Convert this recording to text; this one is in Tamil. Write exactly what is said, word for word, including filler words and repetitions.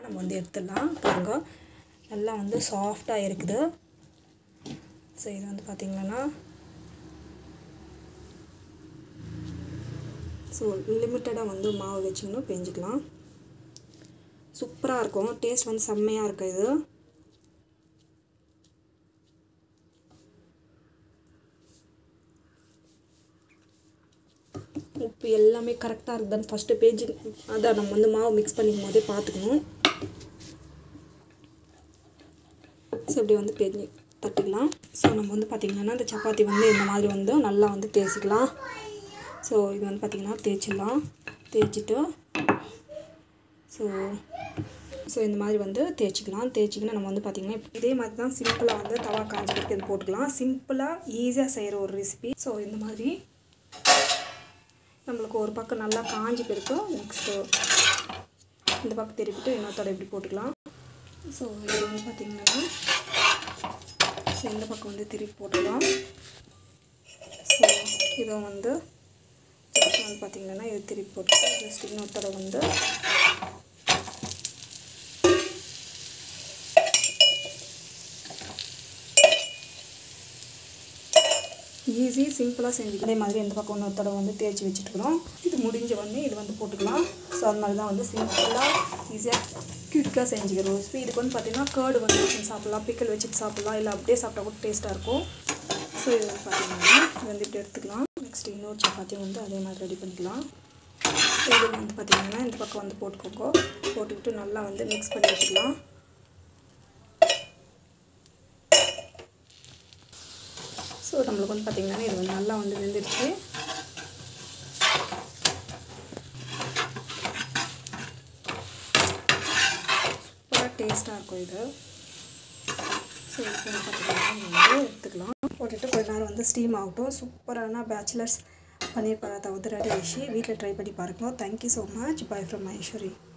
நம்ம வந்து எடுத்துடலாம். பாருங்கள் நல்லா வந்து சாஃப்டாக இருக்குது. ஸோ இது வந்து பார்த்திங்கன்னா ஸோ லிமிட்டடாக வந்து மாவு வச்சிங்கன்னா பெஞ்சிக்கலாம். சூப்பராக இருக்கும். டேஸ்ட் வந்து செம்மையாக இருக்குது. இது உப்பு எல்லாமே கரெக்டாக இருக்குதுன்னு ஃபஸ்ட்டு பேஜ் அதான் நம்ம வந்து மாவு மிக்ஸ் பண்ணிக்கும் போதே பார்த்துக்கணும். ஸோ இப்படி வந்து பேஜ் தட்டிக்கலாம். ஸோ நம்ம வந்து பார்த்திங்கன்னா இந்த சப்பாத்தி வந்து இந்த மாதிரி வந்து நல்லா வந்து தேய்ச்சிக்கலாம். ஸோ இது வந்து பார்த்திங்கன்னா தேய்ச்சிடலாம். தேய்ச்சிட்டு ஸோ ஸோ இந்த மாதிரி வந்து தேய்ச்சிக்கலாம். தேய்ச்சிக்கினா நம்ம வந்து பார்த்திங்கன்னா இதே மாதிரி தான் சிம்பிளாக வந்து தவா காஞ்சிக்கிறதுக்கு இது போட்டுக்கலாம். சிம்பிளாக ஈஸியாக செய்கிற ஒரு ரெசிபி. ஸோ இந்த மாதிரி நம்மளுக்கு ஒரு பக்கம் நல்லா காஞ்சி போயிருக்கும். நெக்ஸ்ட்டு இந்த பக்கம் திருப்பிட்டு இன்னொருத்தோட இப்படி போட்டுக்கலாம். ஸோ இது வந்து பார்த்திங்கன்னா ஸோ இந்த பக்கம் வந்து திருப்பி போட்டுக்கலாம். ஸோ இதை வந்து ஜஸ்ட் வந்து பார்த்திங்கன்னா இது திருப்பி போட்டு ஜஸ்ட் இன்னொருத்தோட வந்து ஈஸி சிம்பிளாக செஞ்சு அதே மாதிரி இந்த பக்கம் இன்னொரு தடவை வந்து தேய்ச்சி வச்சுட்டுக்கிறோம். இது முடிஞ்ச உடனே இது வந்து போட்டுக்கலாம். ஸோ அது மாதிரி தான் வந்து சிம்பிளாக ஈஸியாக குயிக்காக செஞ்சுக்கிறோம் ரெசிபி. இதுக்கு வந்து பார்த்திங்கன்னா கேர்டு வந்து வச்சு சாப்பிட்லாம், பிக்கல் வச்சுட்டு சாப்பிட்லாம், இல்லை அப்படியே சாப்பிட்டா கூட டேஸ்ட்டாக இருக்கும். ஸோ இது வந்து பார்த்திங்கன்னா இது வந்து இப்படி எடுத்துக்கலாம். நெக்ஸ்ட் இன்னொரு சப்பாத்தியும் வந்து அதே மாதிரி ரெடி பண்ணிக்கலாம். ஸோ இது வந்து பார்த்திங்கன்னா இந்த பக்கம் வந்து போட்டுக்கோங்க. போட்டுக்கிட்டு நல்லா வந்து மிக்ஸ் பண்ணி வச்சுக்கலாம். ஸோ நம்மளுக்கு வந்து பார்த்திங்கன்னா இது வந்து நல்லா வந்து வெந்துடுச்சு. சூப்பராக டேஸ்ட்டாக இருக்கும் இது. ஸோ இது வந்து பார்த்திங்கன்னா வந்து எடுத்துக்கலாம். போட்டுட்டு கொஞ்ச நேரம் வந்து ஸ்டீம் ஆகட்டும். சூப்பரான பேச்சுலர்ஸ் பன்னீர் பராத்தா வந்து ரெடி ஆகிடுச்சு. வீட்டில் ட்ரை பண்ணி பாருங்கள். Thank you so much. Bye from Maheswari.